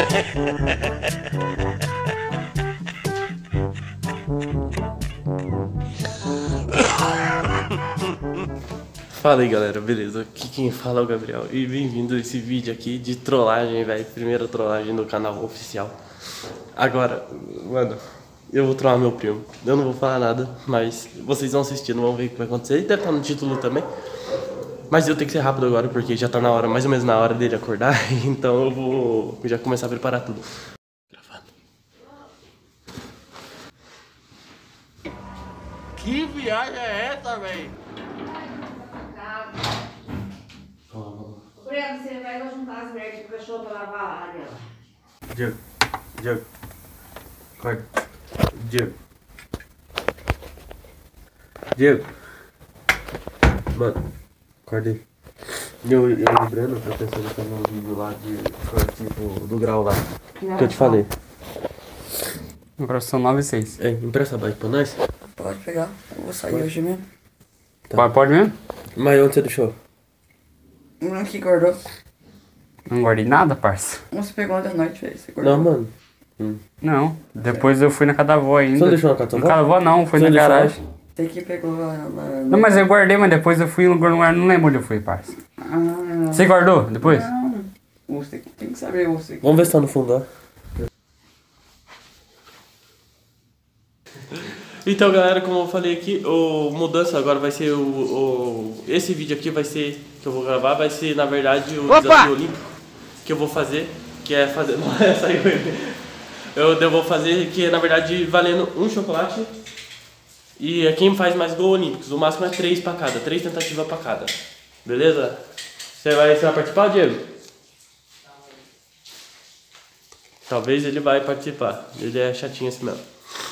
Fala aí galera, beleza? Aqui quem fala é o Gabriel e bem-vindo a esse vídeo aqui de trollagem, velho. Primeira trollagem do canal oficial. Agora, mano, eu vou trollar meu primo. Eu não vou falar nada, mas vocês vão assistindo, vão ver o que vai acontecer. Ele deve estar no título também. Mas eu tenho que ser rápido agora porque já tá na hora, mais ou menos na hora dele acordar. Então eu vou já começar a preparar tudo. Gravando. Que viagem é essa, velho? Breno, você vai juntar as merdas pro cachorro pra lavar a área. Diego. Acorda. Diego. Mano, acorda aí. Eu e o Breno, tô pensando em fazer um vídeo lá tipo, do grau lá. Que eu te falei. Agora são 9 e 6. É, empresta a bike pra nós? Pode pegar, eu vou sair hoje mesmo. Tá. Pode mesmo? Mas onde você deixou? Aqui guardou. Não guardei nada, parça. Você pegou ontem à noite, velho. Você guardou. Não, mano. Não. Depois eu fui na casa da avó ainda. Você não deixou na casa da avó? Na casa da avó não, foi Você na deixou garagem. Tem que pegou lá. Não, mas eu guardei, mas depois eu fui em algum lugar, não lembro onde eu fui, parça. Ah, Você guardou depois? não. Você tem que saber, você. Vamos ver se tá no fundo, ó. Então galera, como eu falei aqui, o mudança agora vai ser esse vídeo aqui vai ser, que eu vou gravar, vai ser na verdade o desafio olímpico que eu vou fazer, que é fazer, eu vou fazer que é na verdade valendo um chocolate e é quem faz mais gol olímpicos, o máximo é 3 pra cada, 3 tentativas pra cada, beleza? Você vai participar, Diego? Talvez ele vai participar, ele é chatinho assim mesmo.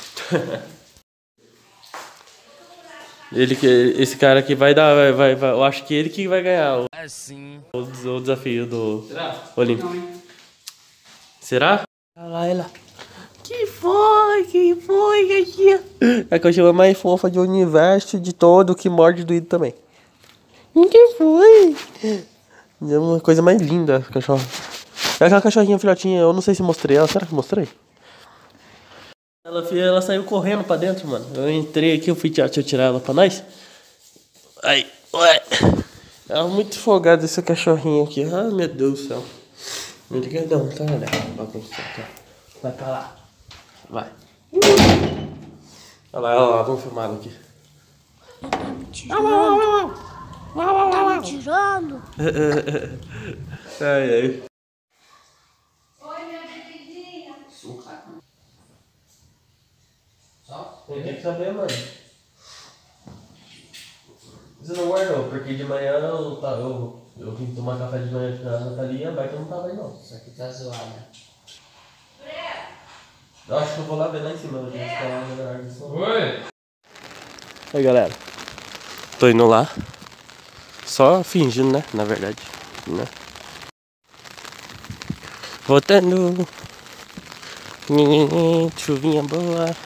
Esse cara aqui vai dar, eu acho que ele que vai ganhar o desafio do Olímpico. Será? Olha lá, ela. Que foi, aqui? É a cachorra mais fofa do universo, de todo, que morde doído também. Que foi? É uma coisa mais linda, cachorra. É aquela cachorrinha filhotinha, eu não sei se mostrei ela, será que mostrei? Ela saiu correndo pra dentro, mano. Eu entrei aqui, deixa eu tirar ela pra nós. Aí, ué. Ela é muito folgada, esse cachorrinho aqui. Ai, meu Deus do céu. Ele quer dar um tá, né? Vai pra lá. Vai. Olha lá, vamos filmar ela aqui. Tá me tirando? Ai, ai. Oi, minha bebidinha. Tem que saber, mano. Você não guardou, porque de manhã eu vim tomar café de manhã com a Nathalie e a bike não tava aí não. Isso aqui tá zoado. Eu acho que eu vou lá ver lá em cima. Oi! Aí galera, tô indo lá. Só fingindo, né? Na verdade, né? Voltando. Chuvinha boa.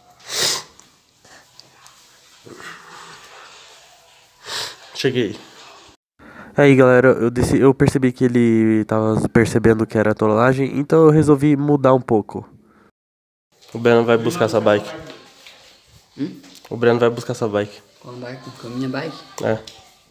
Cheguei. Aí galera, eu percebi que ele tava percebendo que era trollagem, então eu resolvi mudar um pouco. O Breno vai buscar essa bike. O Breno vai buscar essa bike. Qual bike? Com a minha bike? É.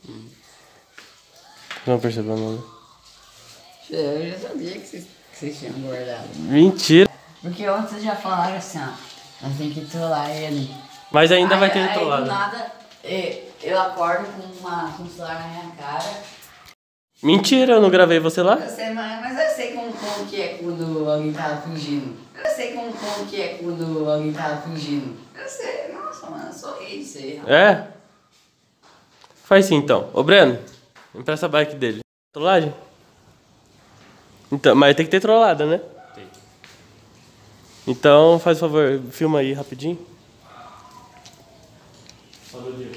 Não percebeu não, né? Eu já sabia que vocês tinham guardado. Mentira! Porque ontem vocês já falaram assim, ó. Nós tem que trollar ele. Mas ainda vai ter Aí trollado. do nada, eu acordo com um celular na minha cara. Mentira, eu não gravei você lá? Eu sei, mas eu sei como que é quando alguém tava fingindo. Eu sei como que é quando alguém tava fingindo. Eu sei, nossa, mano, eu sorri disso aí. É? Faz sim então. Ô Breno, empresta a bike dele. Trollagem? Então, mas tem que ter trollada, né? Tem. Então, faz o favor, filma aí rapidinho. Falou, Diego.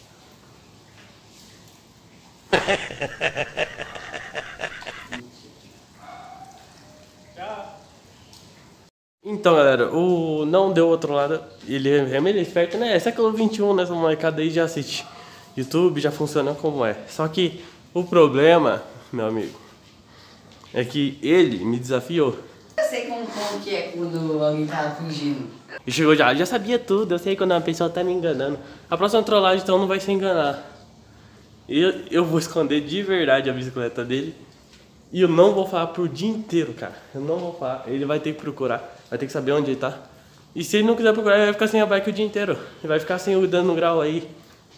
Então, galera, o não deu outro lado. Ele é meio esperto, né? É século XXI, né? Essa molecada aí já assiste YouTube, já funciona como é. Só que o problema, meu amigo, é que ele me desafiou. Eu sei como que é quando alguém tá fingindo. E chegou já sabia tudo, eu sei quando uma pessoa tá me enganando. A próxima trollagem então não vai se enganar. Eu vou esconder de verdade a bicicleta dele. E eu não vou falar pro dia inteiro, cara. Eu não vou falar. Ele vai ter que procurar, vai ter que saber onde ele tá. E se ele não quiser procurar, ele vai ficar sem a bike o dia inteiro. Ele vai ficar sem o dando grau aí.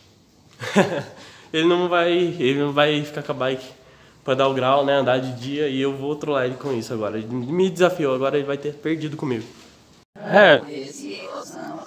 Ele não vai ficar com a bike pra dar o grau, né? Andar de dia. E eu vou trollar ele com isso agora. Ele me desafiou, agora ele vai ter perdido comigo. É. Esse eu não.